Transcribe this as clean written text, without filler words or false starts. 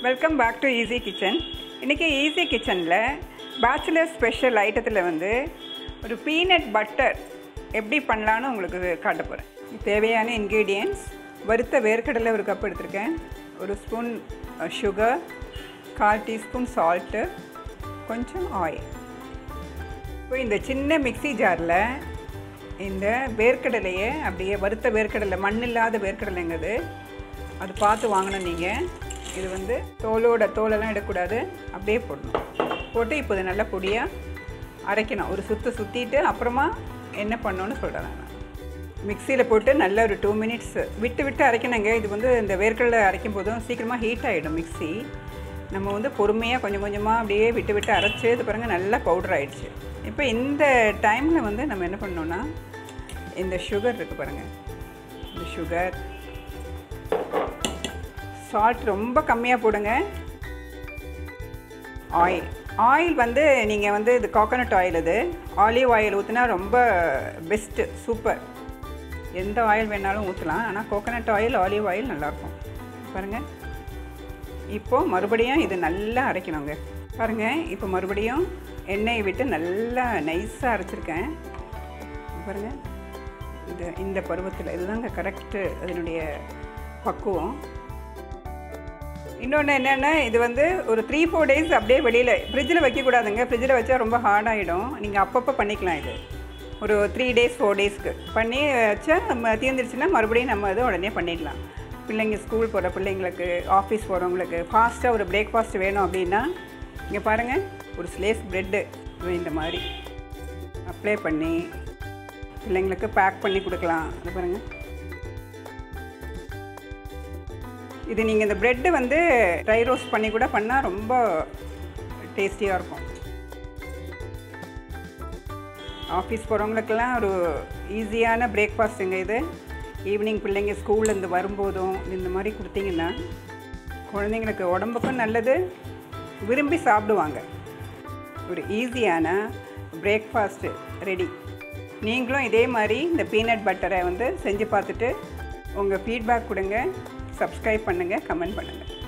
Welcome back to Easy Kitchen. இன்றைக்கி easy கிச்சனில் bachelor special ஐட்டத்தில் வந்து ஒரு பீனட் பட்டர் எப்படி பண்ணலான்னு உங்களுக்கு காட்ட போகிறேன். தேவையான இன்க்ரீடியன்ட்ஸ்: வறுத்த வேர்க்கடலை ஒரு கப் எடுத்திருக்கேன், ஒரு ஸ்பூன் சுகர், 1/4 டீஸ்பூன் சால்ட்டு, கொஞ்சம் ஆயில். இப்போ இந்த சின்ன மிக்ஸி ஜாரில் இந்த வேர்க்கடலையை அப்படியே வறுத்த வேர்க்கடலை, மண் இல்லாத வேர்க்கடலைங்கிறது அது பார்த்து வாங்கணும். நீங்கள் இது வந்து தோலெல்லாம் எடுக்கக்கூடாது, அப்படியே போடணும். போட்டு இப்போ இதை நல்லா பொடியாக அரைக்கணும். ஒரு சுற்றிட்டு அப்புறமா என்ன பண்ணணுன்னு சொல்கிறேன். நான் மிக்சியில் போட்டு நல்லா ஒரு 2 மினிட்ஸ் விட்டு அரைக்கணுங்க. இது வந்து இந்த வேர்க்கடலை அரைக்கும் போதும் சீக்கிரமாக ஹீட் ஆகிடும் மிக்ஸி. நம்ம வந்து பொறுமையாக கொஞ்சம் கொஞ்சமாக அப்படியே விட்டு அரைச்சி இது பாருங்கள் நல்லா பவுடர் ஆகிடுச்சு. இப்போ இந்த டைமில் வந்து நம்ம என்ன பண்ணோன்னா, இந்த சுகர் இருக்குது பாருங்கள், இந்த சுகர், சால்ட் ரொம்ப கம்மியாக போடுங்க. ஆயில் வந்து நீங்கள் வந்து இது கோகோனட் ஆயில், இது ஆலிவ் ஆயில் ஊற்றினா ரொம்ப பெஸ்ட்டு, சூப்பர். எந்த ஆயில் வேணாலும் ஊற்றலாம், ஆனால் கோகோனட் ஆயில், ஆலிவ் ஆயில் நல்லாயிருக்கும். பாருங்கள், இப்போது மறுபடியும் இது நல்லா அரைக்கணுங்க. பாருங்கள், இப்போ மறுபடியும் எண்ணெயை விட்டு நல்லா நைஸாக அரைச்சிருக்கேன். பாருங்கள், இந்த பருவத்தில் இதுதாங்க கரெக்டு அதனுடைய பக்குவம். இன்னொன்று என்னென்னா, இது வந்து ஒரு 3-4 டேஸ் அப்படியே வெளியில் ஃப்ரிட்ஜில் வைக்கக்கூடாதுங்க. ஃப்ரிட்ஜில் வச்சா ரொம்ப ஹார்டாகிடும். நீங்கள் அப்பப்போ பண்ணிக்கலாம். இது ஒரு 3 டேஸ் 4 டேஸ்க்கு பண்ணி வச்சா நம்ம தீர்ந்துருச்சுன்னா மறுபடியும் நம்ம அது உடனே பண்ணிடலாம். பிள்ளைங்க ஸ்கூல் போகிற பிள்ளைங்களுக்கு, ஆஃபீஸ் போகிறவங்களுக்கு ஃபாஸ்ட்டாக ஒரு பிரேக்ஃபாஸ்ட் வேணும் அப்படின்னா, இங்கே பாருங்கள், ஒரு ஸ்லேஸ் ப்ரெட்டு இந்த மாதிரி அப்ளை பண்ணி பிள்ளைங்களுக்கு பேக் பண்ணி கொடுக்கலாம். அது பாருங்கள், இது நீங்கள் இந்த ப்ரெட்டு வந்து ட்ரை ரோஸ்ட் பண்ணி கூட பண்ணால் ரொம்ப டேஸ்டியாக இருக்கும். ஆஃபீஸ் போகிறவங்களுக்கெல்லாம் ஒரு ஈஸியான பிரேக்ஃபாஸ்ட்டுங்க இது. ஈவினிங் பிள்ளைங்க ஸ்கூல்லேருந்து வரும்போதும் இந்த மாதிரி கொடுத்தீங்கன்னா குழந்தைங்களுக்கு உடம்புக்கும் நல்லது, விரும்பி சாப்பிடுவாங்க. ஒரு ஈஸியான பிரேக்ஃபாஸ்ட்டு ரெடி. நீங்களும் இதே மாதிரி இந்த பீனட் பட்டரை வந்து செஞ்சு பார்த்துட்டு உங்கள் ஃபீட்பேக் கொடுங்க. சப்ஸ்கிரைப் பண்ணுங்கள், கமெண்ட் பண்ணுங்கள்.